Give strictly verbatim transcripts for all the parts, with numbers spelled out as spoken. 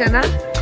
Tjena.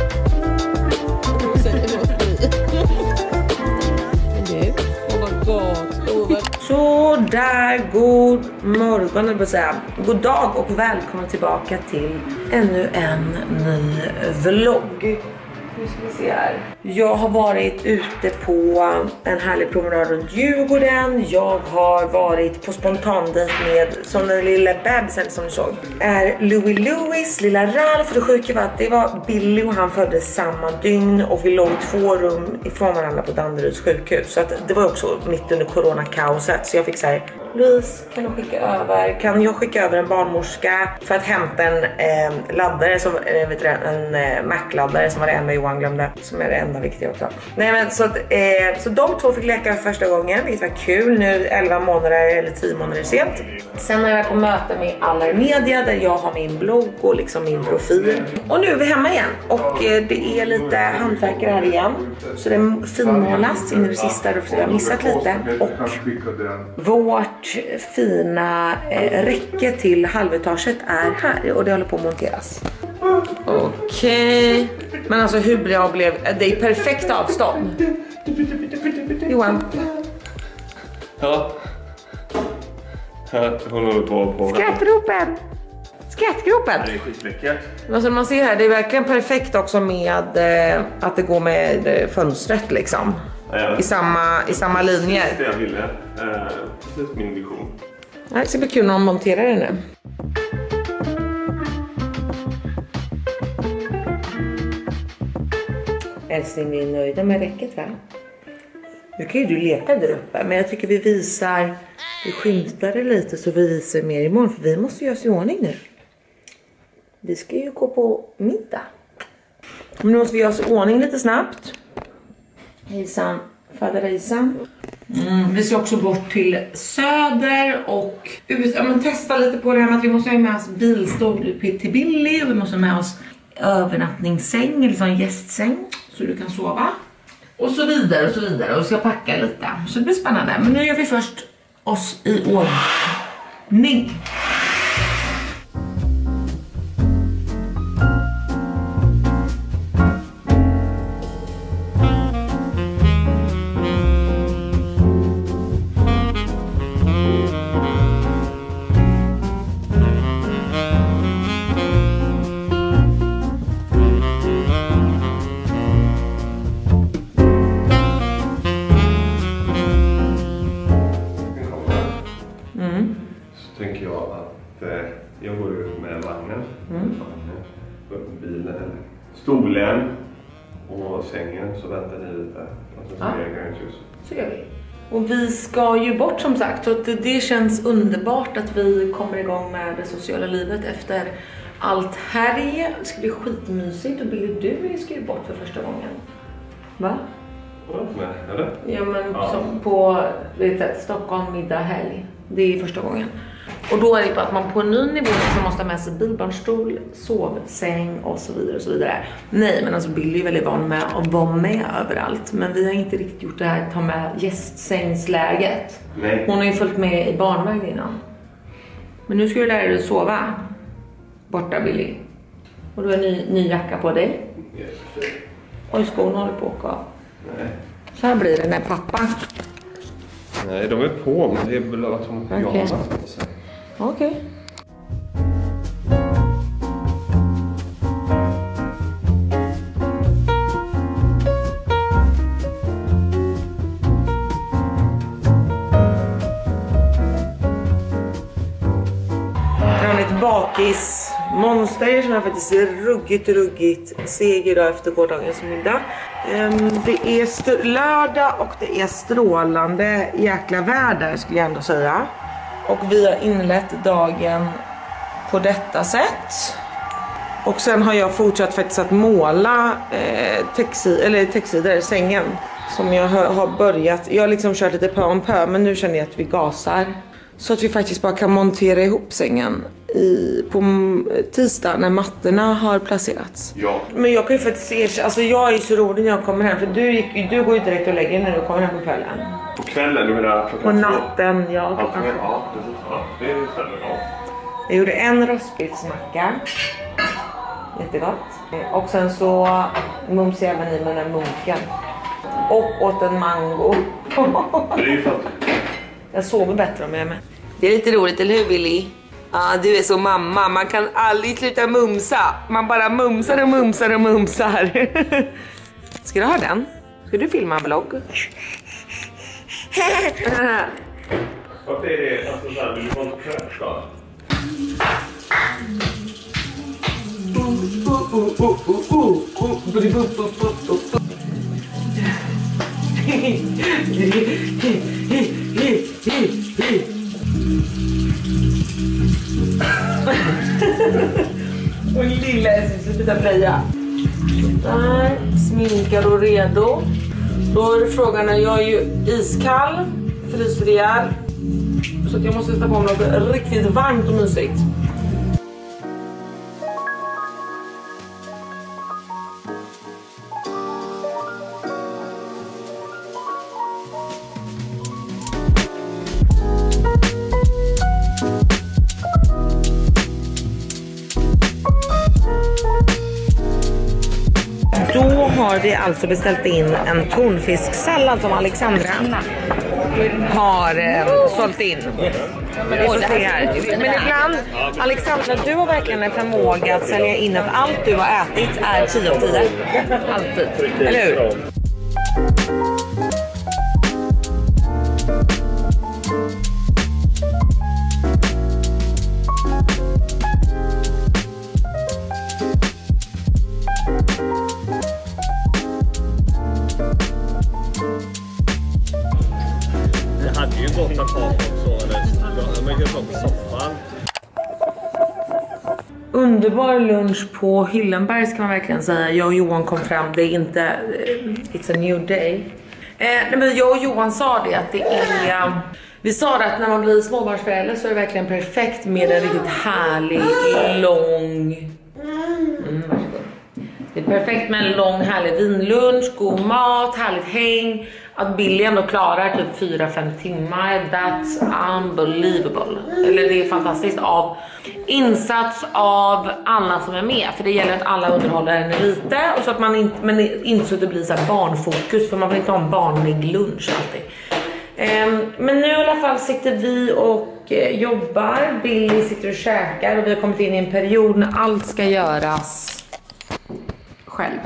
Så där, god morgon, jag vill säga. God dag och välkommen tillbaka till ännu en ny vlogg. Nu ska vi se här. Jag har varit ute på en härlig promenad runt Djurgården. Jag har varit på spontandejt med, som den lilla bebisen som du såg, är Louis Louis, lilla Ralf. Det sjuka var att det var Billy och han föddes samma dygn och vi låg två rum ifrån varandra på Danderyds sjukhus. Så att det var också mitt under coronakaoset, så jag fick säga: Louise, kan du skicka över, kan jag skicka över en barnmorska för att hämta en eh, laddare, som, eh, vet du, en eh, Mac-laddare som var det enda Johan glömde, som är det enda viktiga också. Nej men så att, eh, så de två fick leka första gången, vilket var kul, nu elva månader eller tio månader sent. Sen har jag varit på möte med Aller Media där jag har min blogg och liksom min profil. Och nu är vi hemma igen och eh, det är lite hantverkare här igen. Så det finmålas in i det sista, då får jag missat lite. Och vårt fina eh, räcke till halvetaget är här och det håller på att monteras. Okej. Okay. Men alltså hur bra blev det? Är perfekt avstånd. Johan. Ja. Jag håller på på. Skrattgropen. Skrattgropen. Det är skitläckert. Alltså man ser här, det är verkligen perfekt också med eh, att det går med eh, fönstret liksom. Ja, I samma, i samma linjer. Det jag ville. Eh, precis min vision. Det ska bli kul när de monterar det nu. Älskling, vi är nöjda med räcket, va? Nu kan ju du leka där uppe, men jag tycker vi visar, vi skymtar det lite så vi visar mer imorgon, för vi måste göra oss i ordning nu. Vi ska ju gå på middag. Men nu måste vi göra oss i ordning lite snabbt. Hejsan, fader hejsan. Mm, vi ska också bort till Söder och ja, men testa lite på det här med att vi måste ha med oss bilstol till Billy och vi måste ha med oss övernattningssäng eller sån gästsäng så du kan sova och så vidare och så vidare och vi ska packa lite så det blir spännande. Men nu gör vi först oss i ordning. Stolen och sängen så väntar ni lite. Och så, ja. så gör vi. Och vi ska ju bort som sagt. Så det, det känns underbart att vi kommer igång med det sociala livet efter allt härj. Det ska bli skitmysigt. Och Billy, du ska ju bort för första gången. Va? Nej, eller? Ja men ja. Som på vet du, Stockholm middag helg. Det är första gången. Och då är det på att man på en ny nivå som måste ha med sig bilbarnstol, sovsäng och så vidare och så vidare. Nej, men alltså Billy är väldigt van med att vara med överallt. Men vi har inte riktigt gjort det här, ta med gästsängsläget. Nej. Hon har ju följt med i barnvagn innan. Men nu ska du lära dig att sova. Borta Billy. Och du har en ny, ny jacka på dig. Yes. Oj, skorna håller på att åka. Nej. Så här blir det när pappa. Nej, de är på, men det är väl att de okay. pyjamas på sig. Okej. Okay. Jag har ett bakis monster som är faktiskt ruggigt, ruggigt seg idag efter gårdagens middag. Um, det är lördag och det är strålande jäkla väder skulle jag ändå säga. Och vi har inlett dagen på detta sätt. Och sen har jag fortsatt faktiskt att måla eh, texi, eller textider, sängen. Som jag har, har börjat. Jag har liksom kört lite pö om pö, men nu känner jag att vi gasar. Så att vi faktiskt bara kan montera ihop sängen i, på tisdag när mattorna har placerats. Ja. Men jag kan ju faktiskt se, alltså jag är så rolig när jag kommer hem. För du, gick, du går ju direkt och lägger när du kommer hem på kvällen. På kvällen, du menar på natten, ja. Ja, ja, ja, det är stämmer, ja. Jag gjorde en rostbitsmacka. Jättegott. Och sen så mumsar jag även i med den munken. Och åt en mango. Det är ju fan. Jag sover bättre om jag är med. Det är lite roligt, eller hur Billy? Ja, ah, du är så mamma. Man kan aldrig sluta mumsa. Man bara mumsar och mumsar och mumsar. Ska du ha den? Ska du filma en vlogg? Varför är det alltså såhär, vill du ha en crash då? Och lilla sluta plöja. Där, sminkad och redo. Då är det frågan, när jag är ju iskall, fryser ihjäl. Så att jag måste sätta på mig något riktigt varmt och mysigt. Då har vi alltså beställt in en tonfisksallad som Alexandra har eh, sålt in. Vi får se här. Men ibland, Alexandra, du har verkligen en förmåga att sälja in att allt du har ätit är tio av tio. Alltid. Eller hur? Det hade ju gått att ta så, eller man kan ta på soffan. Underbar lunch på Hyllenbergs kan man verkligen säga. Jag och Johan kom fram, det är inte it's a new day. Eh, men jag och Johan sa det att det är, vi sa det att när man blir småbarnsförälder så är det verkligen perfekt med en riktigt härlig, lång, mm, varsågod. Det är perfekt med en lång härlig vinlunch, god mat, härligt häng. Att Billy ändå klarar typ fyra fem timmar, that's unbelievable. Eller det är fantastiskt av insats av alla som är med. För det gäller att alla underhåller henne lite. Och så att man inte, men inte så att det blir så här barnfokus. För man vill inte ha en barnlig lunch alltid. Um, men nu i alla fall sitter vi och uh, jobbar. Billy sitter och käkar. Och vi har kommit in i en period när allt ska göras själv.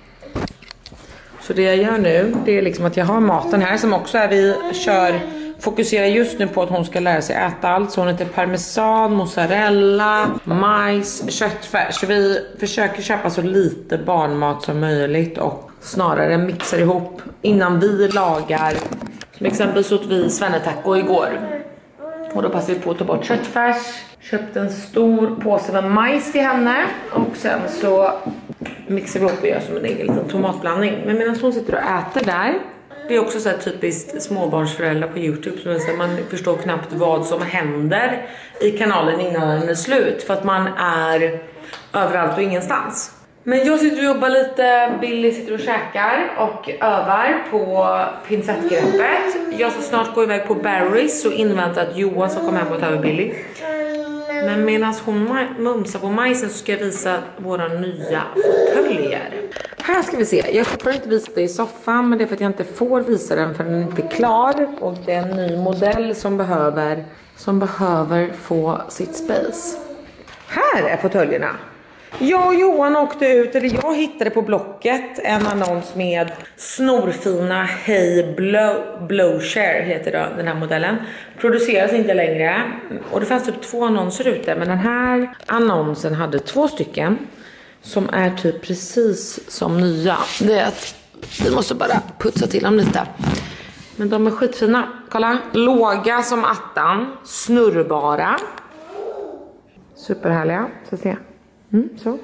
Så det jag gör nu, det är liksom att jag har maten här som också är, vi kör, fokuserar just nu på att hon ska lära sig äta allt. Så hon äter parmesan, mozzarella, majs, köttfärs. Så vi försöker köpa så lite barnmat som möjligt och snarare mixar ihop innan vi lagar. Som exempel så åt vi svennetaco igår. Och då passade vi på att ta bort köttfärs. Köpte en stor påse med majs till henne. Och sen så mixar vi upp och gör som en egen liten tomatblandning. Men medan hon sitter och äter där. Det är också så här typiskt småbarnsföräldrar på YouTube. Som säger, man förstår knappt vad som händer i kanalen innan den är slut. För att man är överallt och ingenstans. Men jag sitter och jobbar lite, Billy sitter och käkar och övar på pincettgreppet. Jag ska snart gå iväg på Barry's och invänta att Johan ska komma hem och ta över Billy. Men medan hon mumsar på majsen så ska jag visa våra nya fåtöljer. Här ska vi se, jag får inte visa det i soffan, men det är för att jag inte får visa den för den är inte klar. Och det är en ny modell som behöver, som behöver få sitt space. Här är fåtöljerna. Jag och Johan åkte ut, eller jag hittade på Blocket en annons med snorfina Hey Blow, Blowshare heter det, den här modellen. Produceras inte längre och det fanns typ två annonser ute, men den här annonsen hade två stycken som är typ precis som nya. Det är att vi måste bara putsa till dem lite. Men de är skitfina, kolla. Låga som attan, snurrbara. Superhärliga, så se. Mm, så.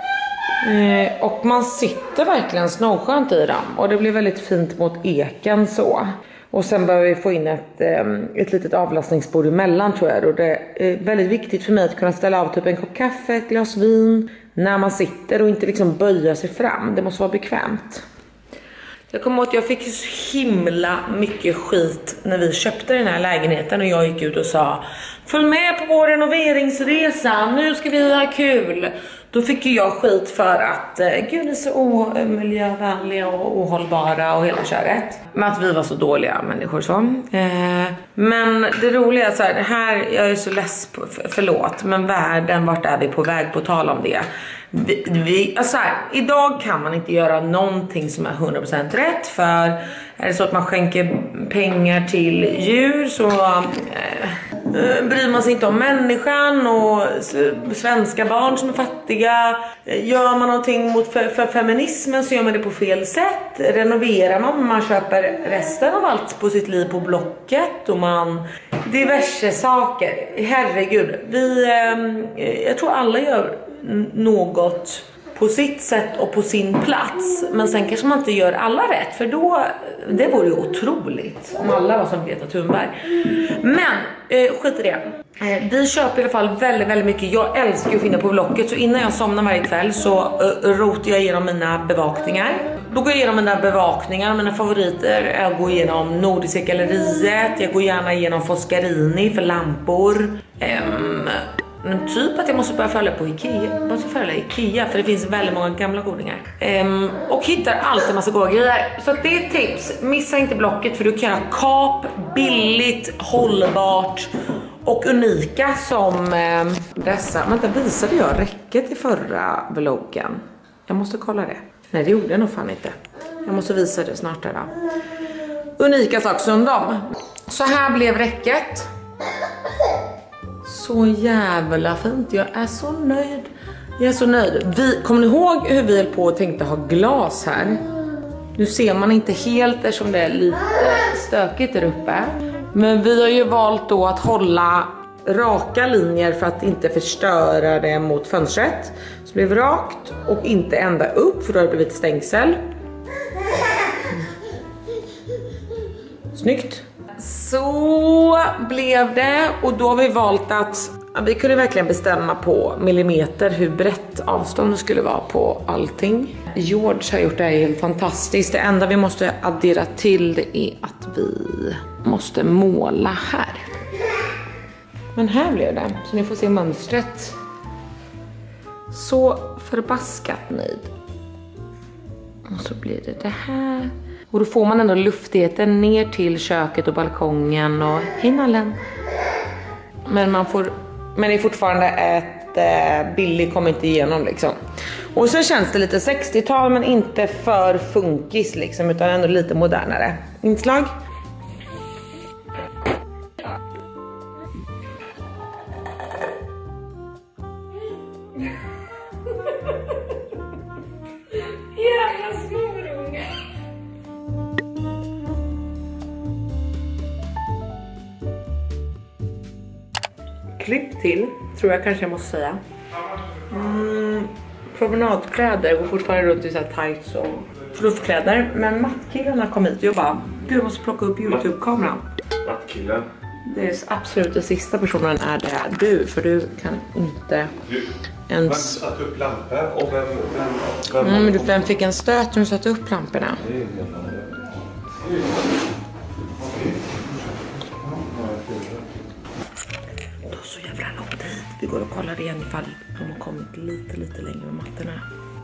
Eh, och man sitter verkligen snowskönt i dem. Och det blir väldigt fint mot eken så. Och sen behöver vi få in ett, eh, ett litet avlastningsbord emellan tror jag. Och det är väldigt viktigt för mig att kunna ställa av typ en kopp kaffe, ett glas vin. När man sitter och inte liksom böja sig fram. Det måste vara bekvämt. Jag kommer ihåg att jag fick så himla mycket skit när vi köpte den här lägenheten. Och jag gick ut och sa: följ med på vår renoveringsresa, nu ska vi ha kul. Då fick ju jag skit för att eh, gud, ni är så omiljövänliga och ohållbara och hela köret. Men att vi var så dåliga människor så. Eh, men det roliga är så här, det här, jag är så less på, för, förlåt, men världen, vart är vi på väg på tal om det? Vi, vi, alltså här, idag kan man inte göra någonting som är hundra procent rätt, för är det så att man skänker pengar till djur så eh, bryr man sig inte om människan och svenska barn som är fattiga. Gör man någonting mot för, för feminismen så gör man det på fel sätt. Renoverar man, man köper resten av allt på sitt liv på Blocket och man diverse saker. Herregud, vi, eh, jag tror alla gör något på sitt sätt och på sin plats, men sen kanske man inte gör alla rätt, för då, det vore ju otroligt om alla var som Greta Thunberg. Men eh, skit i det. Eh, vi köper i alla fall väldigt, väldigt mycket. Jag älskar ju att finna på Blocket, så innan jag somnar varje kväll så eh, rotar jag igenom mina bevakningar. Då går jag igenom mina bevakningar och mina favoriter. Jag går igenom Nordiska galleriet, jag går gärna igenom Foscarini för lampor. Ehm... Men typ att jag måste börja följa på Ikea. Jag måste följa Ikea för det finns väldigt många gamla godingar. Um, och hittar alltid en massa goda grejer. Så att det är ett tips. Missa inte Blocket, för du kan göra kap, billigt, hållbart och unika som um, dessa. Vänta, visade jag räcket i förra vloggen? Jag måste kolla det. Nej, det gjorde jag nog fan inte. Jag måste visa det snart där då. Unika saker som dem. Så här blev räcket. Så jävla fint. Jag är så nöjd. Jag är så nöjd. Vi, kommer ni ihåg hur vi höll på och tänkte ha glas här? Nu ser man inte helt eftersom det är lite stökigt där uppe. Men vi har ju valt då att hålla raka linjer för att inte förstöra det mot fönstret. Så det blev rakt och inte ända upp, för då har det blivit stängsel. Snyggt. Så blev det, och då har vi valt att ja, vi kunde verkligen bestämma på millimeter hur brett avstånd det skulle vara på allting. George har gjort det här helt fantastiskt. Det enda vi måste addera till det är att vi måste måla här. Men här blev det, så ni får se mönstret. Så förbaskat nöjd. Och så blir det det här. Och då får man ändå luftigheten ner till köket och balkongen och hinnalen. Men man får, men det är fortfarande ett eh, billig, kommer inte igenom liksom. Och så känns det lite sextiotal, men inte för funkis liksom, utan ändå lite modernare inslag. Jävla snorunge. Klipp till, tror jag kanske jag måste säga. Mm, promenadkläder, går fortfarande runt i så här tights och fluffkläder. Men mattkillarna kom hit och jag bara, gud, jag måste plocka upp YouTube-kameran. Mattkillen? Det är absolut den sista personen är det du, för du kan inte du, ens... Vem satte upp lampor och vem... vem, vem mm, men du vem fick en stöt när du satte upp lamporna? Det är helt annorlunda. Så jävla lång tid. Vi går och kollar igen ifall de har kommit lite, lite längre med mattorna.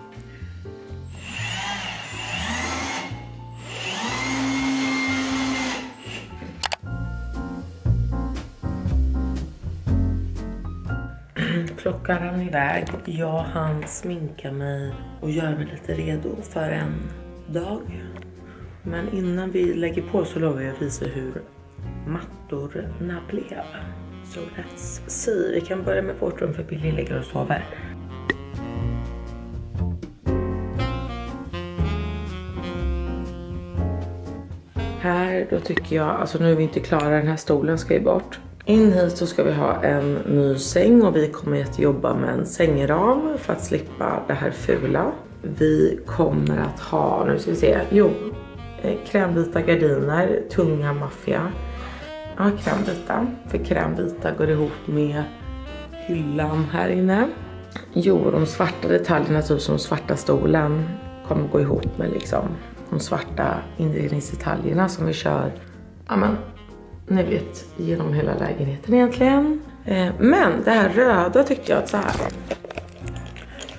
Klockan rann iväg. Jag hann sminka mig och göra mig lite redo för en dag. Men innan vi lägger på så lovar jag att visa hur mattorna blev. Så let's see. Vi kan börja med vårt rum för Billy ligger och sover. Här då tycker jag, alltså nu är vi inte klara, den här stolen ska ju bort. In hit så ska vi ha en ny säng och vi kommer att jobba med en sängram för att slippa det här fula. Vi kommer att ha, nu ska vi se, jo, krämvita gardiner, tunga maffia. Ja, krämvita. För krämvita går ihop med hyllan här inne. Jo, de svarta detaljerna, typ som svarta stolen, kommer gå ihop med liksom de svarta inredningsdetaljerna som vi kör. Ja, men ni vet, genom hela lägenheten egentligen. Eh, men det här röda tyckte jag att så här.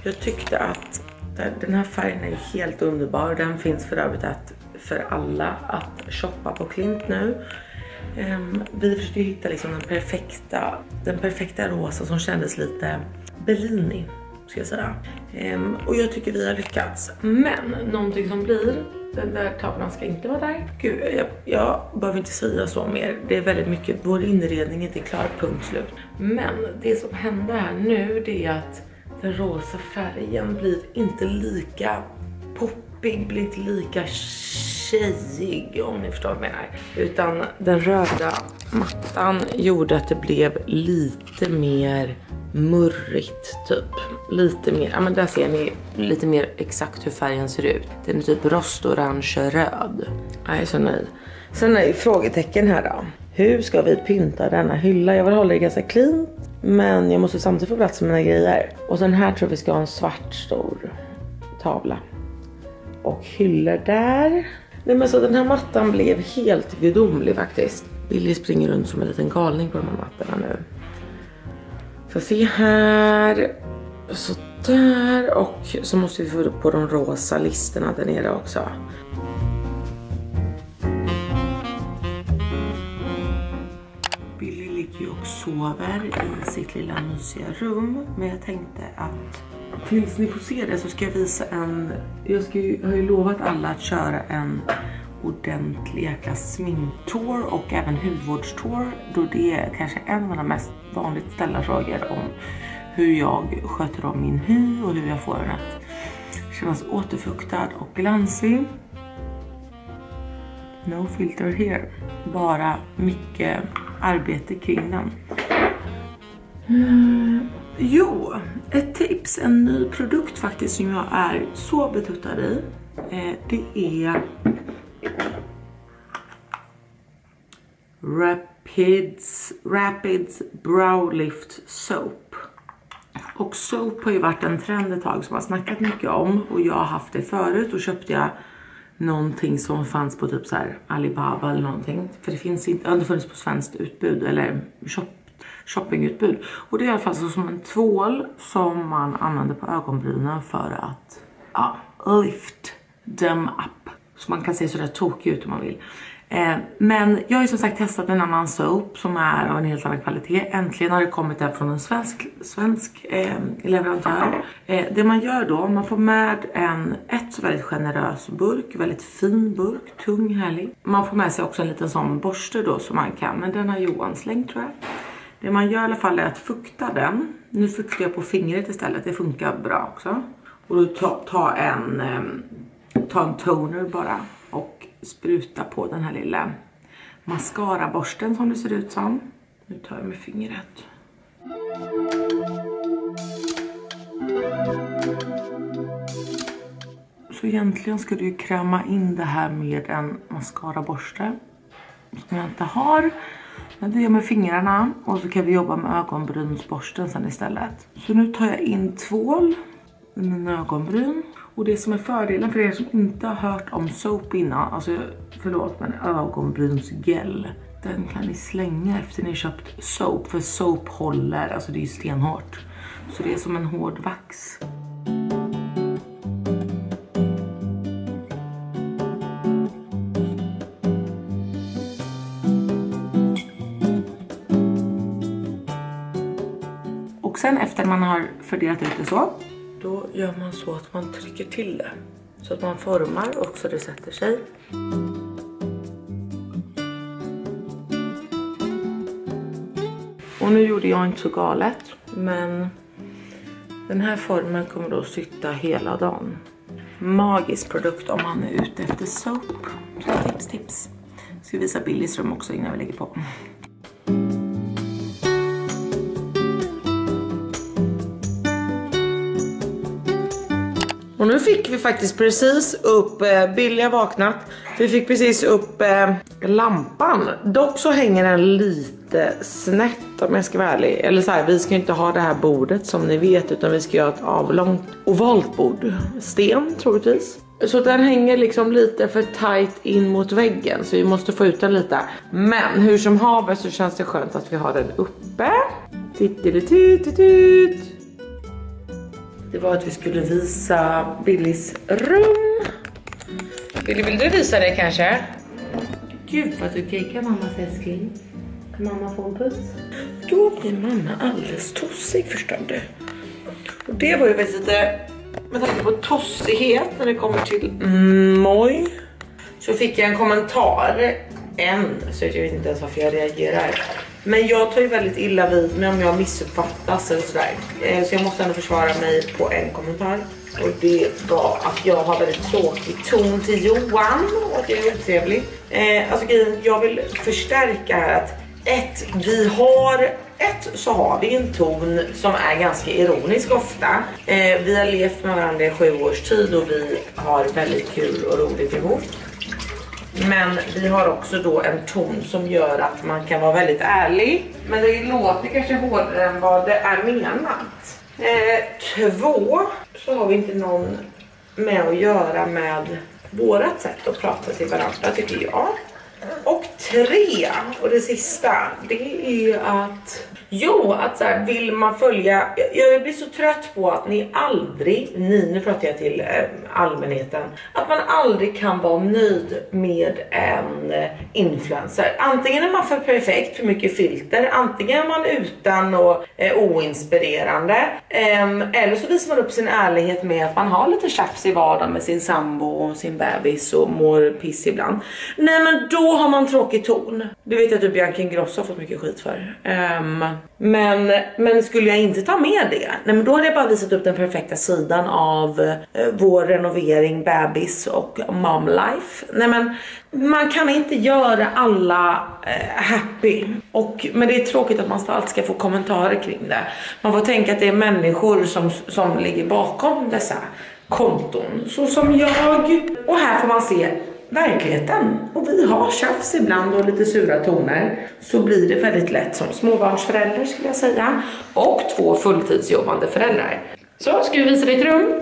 Jag tyckte att den här färgen är helt underbar. Den finns för övrigt att, för alla att shoppa på Klint nu. Um, vi försökte hitta liksom den perfekta, den perfekta rosa som kändes lite Bellini, ska jag säga. Um, och jag tycker vi har lyckats. Men någonting som blir, den där tavlan ska inte vara där. Gud, jag, jag behöver inte säga så mer. Det är väldigt mycket, vår inredning är inte klar, punkt slut. Men det som händer här nu, det är att den rosa färgen blir inte lika poppig, blir inte lika tjejig, om ni förstår vad jag menar. Utan den röda mattan gjorde att det blev lite mer murrigt typ. Lite mer, ja men där ser ni lite mer exakt hur färgen ser ut. Den är typ rostorange röd. Jag är så nöjd. Sen är frågetecken här då. Hur ska vi pynta denna hylla? Jag vill hålla det ganska clean, men jag måste samtidigt få plats med mina grejer. Och sen här tror vi ska ha en svart stor tavla. Och hyllor där. Nej men så den här mattan blev helt gudomlig faktiskt. Billy springer runt som en liten galning på de här mattorna nu. Får se här. Så där. Och så måste vi få upp på de rosa listorna där nere också. Billy ligger ju och sover i sitt lilla mysiga rum. Men jag tänkte att tills ni får se det så ska jag visa en... Jag ska ju, har ju lovat alla att köra en ordentlig jäkla sminktour och även hudvårdstour. Då det är kanske en av de mest vanligt ställda frågor om hur jag sköter om min hy och hur jag får den att kännas återfuktad och glansig. No filter here. Bara mycket arbete kring den. Mm. Jo, ett tips, en ny produkt faktiskt som jag är så betuttad i. Eh, det är Rapids, Rapids Brow Lift Soap. Och soap har ju varit en trend ett tag som jag har snackat mycket om. Och jag har haft det förut och köpte jag någonting som fanns på typ så här Alibaba eller någonting. För det finns inte, det funnits på svenskt utbud eller shop, shoppingutbud. Och det är i alla fall så som en tvål som man använder på ögonbrynen för att ja, lift them up. Så man kan se sådär tokig ut om man vill. Eh, men jag har ju som sagt testat en annan soap som är av en helt annan kvalitet. Äntligen har det kommit där från en svensk, svensk eh, leverantör. Eh, det man gör då, man får med en ett så väldigt generös burk, väldigt fin burk, tung, härlig. Man får med sig också en liten sån borste då som man kan, men den har Johan slängt tror jag. Det man gör i alla fall är att fukta den. Nu fuktar jag på fingret istället, det funkar bra också. Och då ta, ta, en, eh, ta en toner bara och spruta på den här lilla mascara-borsten som det ser ut som. Nu tar jag med fingret. Så egentligen ska du ju kräma in det här med en mascara-borste som jag inte har. Men det gör jag med fingrarna och så kan vi jobba med ögonbrynsborsten sen istället. Så nu tar jag in tvål i mina ögonbryn. Och det som är fördelen för er som inte har hört om soap innan, alltså förlåt men ögonbrynsgel, den kan ni slänga efter ni har köpt soap, för soap håller, alltså det är ju stenhårt. Så det är som en hård vax. Och sen efter man har fördelat ut det så, då gör man så att man trycker till det. Så att man formar och så det sätter sig. Och nu gjorde jag inte så galet. Men den här formen kommer då sitta hela dagen. Magisk produkt om man är ute efter soap. Så tips, tips. Jag ska visa Billys rum också innan vi lägger på. Och nu fick vi faktiskt precis upp, eh, Billy har vaknat, vi fick precis upp eh, lampan. Dock så hänger den lite snett om jag ska vara ärlig. Eller så här, vi ska inte ha det här bordet som ni vet, utan vi ska göra ett avlångt ovalt bord. Sten troligtvis. Så den hänger liksom lite för tight in mot väggen, så vi måste få ut den lite. Men hur som haver så känns det skönt att vi har den uppe. Tittelitut. det var att vi skulle visa Billys rum. Billy, vill du visa det kanske? Gud vad du geggar mammas älskling. Mamma får en puss. Då blir mamma alldeles tossig, förstår du. Och det var ju väldigt lite, med tanke på tossighet när det kommer till moj. Så fick jag en kommentar, en, så jag vet inte ens varför jag reagerar. Men jag tar ju väldigt illa vid mig om jag missuppfattas eller sådär. Så jag måste ändå försvara mig på en kommentar. Och det var att jag har väldigt tråkig ton till Johan och att jag är otrevlig. Eh, alltså jag vill förstärka här att ett, vi har ett så har vi en ton som är ganska ironisk ofta. Eh, vi har levt med varandra i sju års tid och vi har väldigt kul och roligt ihop. Men vi har också då en ton som gör att man kan vara väldigt ärlig. Men det låter kanske hårdare än vad det är menat. Eh, två, så har vi inte någon med att göra med vårat sätt att prata till varandra, tycker jag. Och tre, och det sista, det är att jo, att så här, vill man följa, jag, jag blir så trött på att ni aldrig, ni, nu pratar jag till eh, allmänheten, att man aldrig kan vara nöjd med en eh, influencer. Antingen är man för perfekt, för mycket filter, antingen är man utan och eh, oinspirerande, eh, eller så visar man upp sin ärlighet med att man har lite tjafs i vardagen med sin sambo och sin bebis och mår piss ibland. Nej, men då har man tråkig ton. Du vet att du Bianca Ingrosso har fått mycket skit för. Um, men, men skulle jag inte ta med det, nej, men då hade jag bara visat upp den perfekta sidan av uh, vår renovering, bebis och mom life. Nej, men man kan inte göra alla uh, happy. Och, men det är tråkigt att man alltid ska få kommentarer kring det. Man får tänka att det är människor som, som ligger bakom dessa konton. Så som jag. Och här får man se verkligheten. Och vi har tjafs ibland och lite sura toner. Så blir det väldigt lätt som småbarnsförälder, skulle jag säga. Och två fulltidsjobbande föräldrar. Så, ska vi visa ditt rum?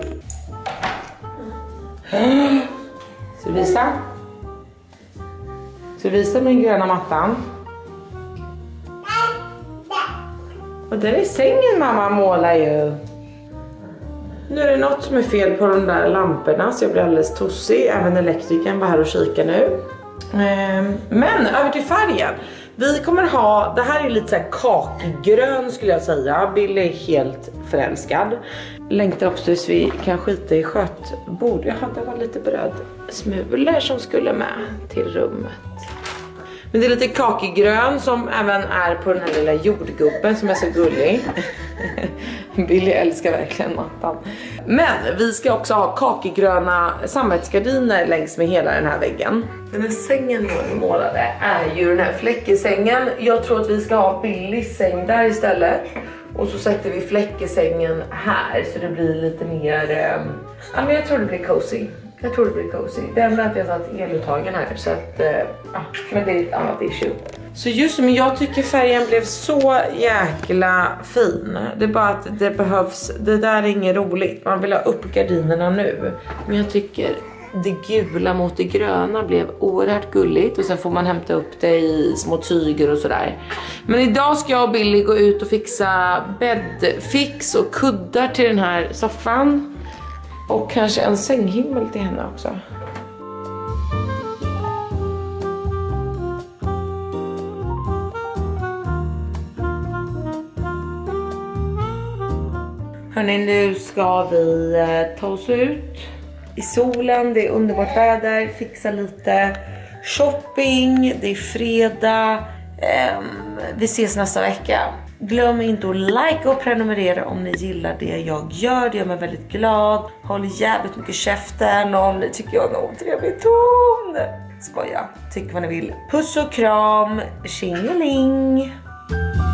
Ska vi visa? Ska vi visa min gröna mattan? Och där är sängen mamma målar ju. Nu är det något som är fel på de där lamporna, så jag blir alldeles tossig. Även elektrikern var här och kika nu. Men över till färgen. Vi kommer ha, det här är lite så här kakgrön skulle jag säga. Bill är helt förälskad. Längtar också tills vi kan skita i skötbord. Jag hade varit lite brödsmulor som skulle med till rummet. Men det är lite kakigrön som även är på den här lilla jordgubben som är så gullig. Billy älskar verkligen mattan. Men vi ska också ha kakigröna sammetsgardiner längs med hela den här väggen. Den här sängen vi målade är ju den här fläckesängen. Jag tror att vi ska ha Billys säng där istället. Och så sätter vi fläckesängen här så det blir lite mer... Eh, ja, men jag tror det blir cozy. Jag tror det blir cozy. Det enda är att jag har tagit eluttagen här. Så att, eh, ja, men det är ett annat issue. Så just men jag tycker färgen blev så jäkla fin. Det är bara att det behövs, det där är inget roligt. Man vill ha upp gardinerna nu. Men jag tycker det gula mot det gröna blev oerhört gulligt. Och sen får man hämta upp det i små tyger och sådär. Men idag ska jag och Billy gå ut och fixa bäddfix och kuddar till den här soffan. Och kanske en sänghimmel till henne också. Hörrni, nu ska vi eh, ta oss ut i solen. Det är underbart väder. Fixa lite shopping. Det är fredag. Eh, vi ses nästa vecka. Glöm inte att like och prenumerera om ni gillar det jag gör. Det gör mig väldigt glad. Håll jävligt mycket käften om ni tycker jag har en otrevlig ton. Skoja. Tyck vad ni vill. Puss och kram. Tjingeling.